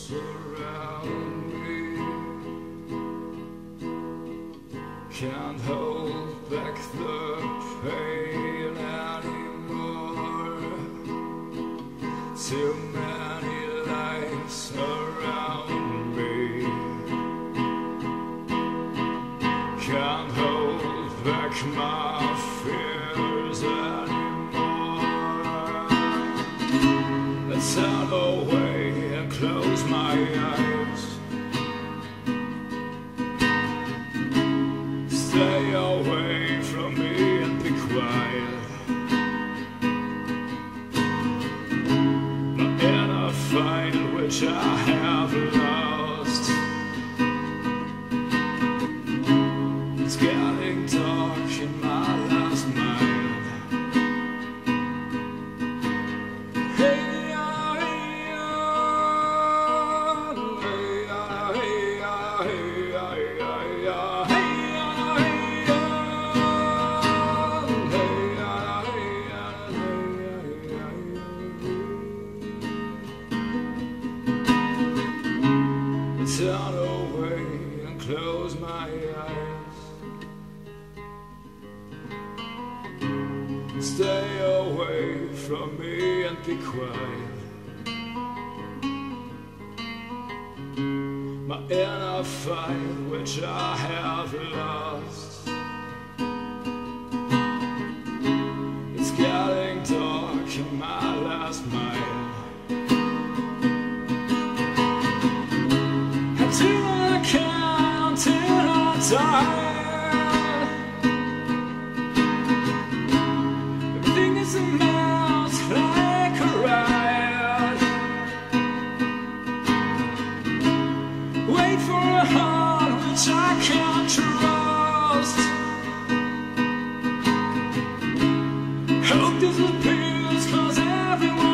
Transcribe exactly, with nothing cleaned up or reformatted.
surround me. Can't hold back the pain anymore. Too many lights around me. Can't hold back my fears anymore. Let's turn away and close my eyes. Stay away from me and be quiet. My inner fight which I have lost. It's getting dark in my last mind. Hey, ah, hey, ah, hey, ah, hey, ah, hey, ah, hey, ah, hey, ah, hey, ah, hey, ah, turn away and close my eyes. Stay away from me and be quiet. My inner fight which I have lost. It's getting dark in my last mile. Till I count till I'm tired. Everything is a mess like a riot. Wait for a heart which I can't trust. Hope disappears cause everyone